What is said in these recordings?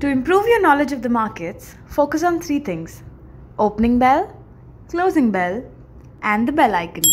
To improve your knowledge of the markets, focus on three things: opening bell, closing bell, and the bell icon.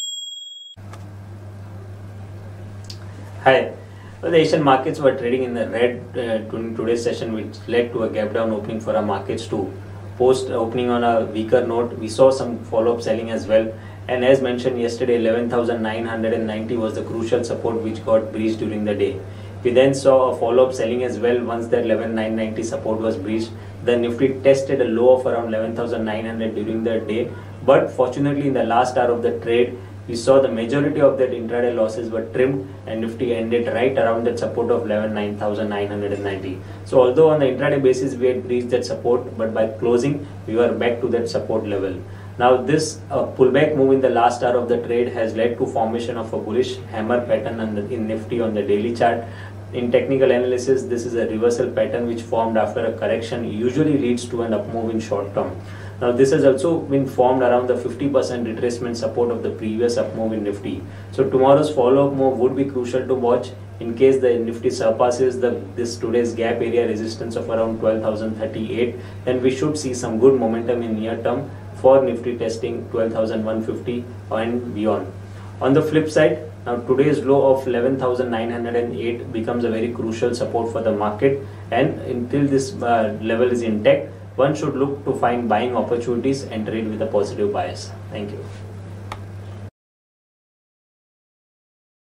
Hi. Well, the Asian markets were trading in the red during today's session, which led to a gap down opening for our markets too. Post opening on a weaker note, we saw some follow-up selling as well. And as mentioned yesterday, 11,990 was the crucial support which got breached during the day. We then saw a follow-up selling as well once that 11,990 support was breached. The Nifty tested a low of around 11,900 during the day, but fortunately in the last hour of the trade, we saw the majority of that intraday losses were trimmed and Nifty ended right around that support of 11,990. So although on the intraday basis we had breached that support, but by closing we were back to that support level. Now this pullback move in the last hour of the trade has led to formation of a bullish hammer pattern in Nifty on the daily chart. In technical analysis, this is a reversal pattern which formed after a correction usually leads to an up move in short term. Now this has also been formed around the 50% retracement support of the previous up move in Nifty. So tomorrow's follow-up move would be crucial to watch. In case the Nifty surpasses this today's gap area resistance of around 12,038, then we should see some good momentum in near term for Nifty testing 12,150 and beyond. On the flip side, now today's low of 11,908 becomes a very crucial support for the market, and until this level is intact, one should look to find buying opportunities and trade with a positive bias. Thank you.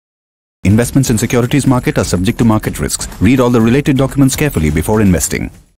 Investments in securities market are subject to market risks. Read all the related documents carefully before investing.